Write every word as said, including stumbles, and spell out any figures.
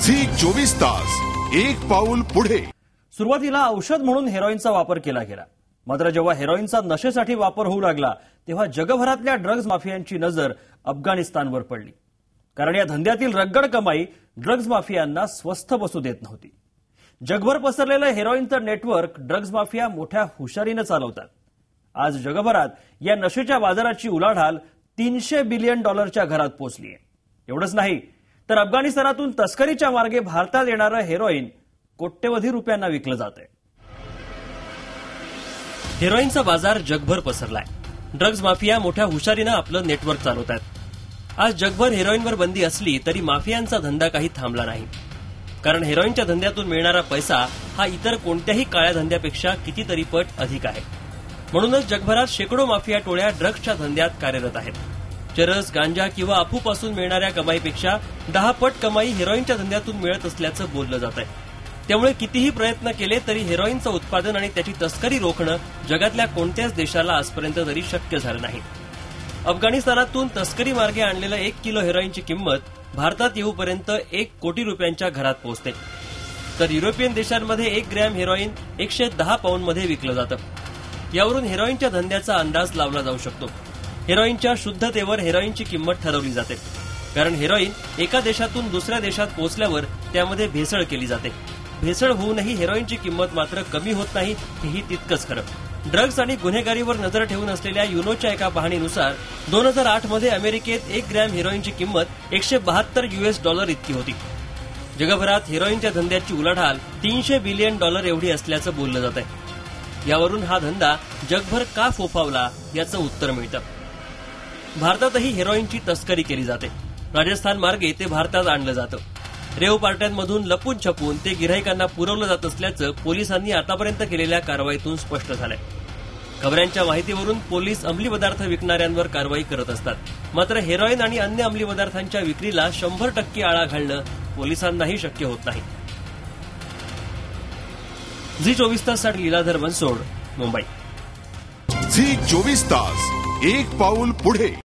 Zee Chovis Taas एक पाऊल पुढे। सुरुवातीला औषध म्हणून हेरोईनचा वापर केला गेला, मात्र जेव्हा हेरोईनचा नशेसाठी वापर होऊ लागला तेव्हा जगभरातल्या ड्रग्ज माफियांची नजर अफगाणिस्तानवर पडली। कारण या धंद्यातील रगड कमाई ड्रग्ज माफियांना स्वस्थ बसू देत नव्हती। जगभर पसरलेलं हेरोईनचं नेटवर्क ड्रग्ज माफिया मोठ्या हुशारीने चालवतात। आज जगभरात या नशेच्या बाजाराची उलाढाल तीनशे बिलियन डॉलरच्या घरात पोहोचली आहे। एवढंच नाही तर अफगाणिस्तानातून तस्करीच्या मार्गे भारतात येणारं हेरोईन कोट्यवधी रुपयांना विकलं जातंय। हेरोईनचा बाजार जगभर पसरलाय। ड्रग्ज माफिया मोठ्या हुशारीनं आपलं नेटवर्क चालवतात। आज जगभर हेरोईनवर बंदी असली तरी माफियांचा धंदा काही थांबला नाही। कारण हेरोईनच्या धंद्यातून मिळणारा पैसा हा इतर कोणत्याही काळ्या धंद्यापेक्षा कितीतरी पट अधिक आहे। म्हणूनच जगभरात शेकडो माफिया टोळ्या ड्रग्जच्या धंद्यात कार्यरत आहेत। चरस, गांजा किंवा अफूपासून मिळणाऱ्या कमाईपेक्षा दहा पट कमाई हेरोईनच्या धंद्यातून मिळत असल्याचं बोललं जात आहे। त्यामुळे कितीही प्रयत्न केले तरी हेरोईनचं उत्पादन आणि त्याची तस्करी रोखणं जगातल्या कोणत्याच देशाला आजपर्यंत तरी शक्य झालं नाही। अफगाणिस्तानातून तस्करी मार्गे आणलेलं एक किलो हेरोईनची किंमत भारतात येऊपर्यंत एक कोटी रुपयांच्या घरात पोहोचते। तर युरोपियन देशांमध्ये एक ग्रॅम हेरोईन एकशे दहा पाऊंडमध्ये विकलं जातं। यावरून हेरोईनच्या धंद्याचा अंदाज लावला जाऊ शकतो। हेरोईनच्या शुद्धतेवर हेरोईनची किंमत ठरवली जाते, कारण हेरोईन एका देशातून दुसऱ्या देशात पोहोचल्यावर त्यामध्ये भेसळ केली जाते। भेसळ होऊनही हेरोईनची किंमत मात्र कमी होत नाही, हेही तितकंच खरं। ड्रग्ज आणि गुन्हेगारीवर नजर ठेवून असलेल्या युनोच्या एका पाहणीनुसार दोन हजार आठ मध्ये अमेरिकेत एक ग्रॅम हेरोईनची किंमत एकशे बहात्तर युएस डॉलर इतकी होती। जगभरात हेरोईनच्या धंद्याची उलाढाल तीनशे बिलियन डॉलर एवढी असल्याचं बोललं जात आहे। यावरून हा धंदा जगभर का फोफावला याचं उत्तर मिळतं। भारतातही हेरोईनची तस्करी केली जाते। राजस्थान मार्गे ते भारतात आणलं जातं। रेव पार्ट्यांमधून लपून छपून ते गिऱ्हाईकांना पुरवलं जात असल्याचं पोलिसांनी आतापर्यंत केलेल्या कारवाईतून स्पष्ट झालंय। खबऱ्यांच्या माहितीवरून पोलीस अंमली पदार्थ विकणाऱ्यांवर कारवाई करत असतात, मात्र हेरोईन आणि अन्य अंमली पदार्थांच्या विक्रीला शंभर टक्के आळा घालणं पोलिसांनाही शक्य होत नाही। झी चोवीस ताससाठी लीलाधर बनसोड, मुंबई। झी चोवीस तास एक पाऊल पुढे।